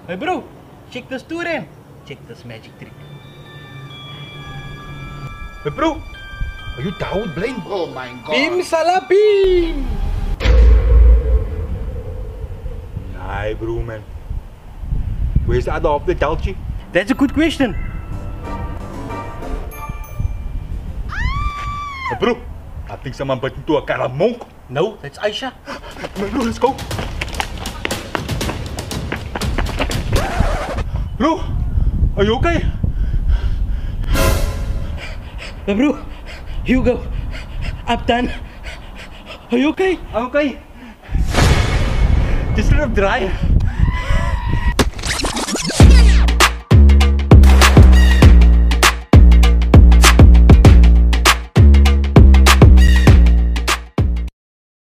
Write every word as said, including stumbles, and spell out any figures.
Hey bro, check this tour in. Check this magic trick. Hey bro, are you down blind? Oh my god. Bim salah bim. Nah, bro, man. Where's the other half of the Dulce? That's a good question. Hey bro, I think someone bit into a caramonk. No, that's Aisha. No, no, let's go. Bro, are you okay? Hey bro, Hugo, I'm done. Are you okay? I'm okay. Just a little dry.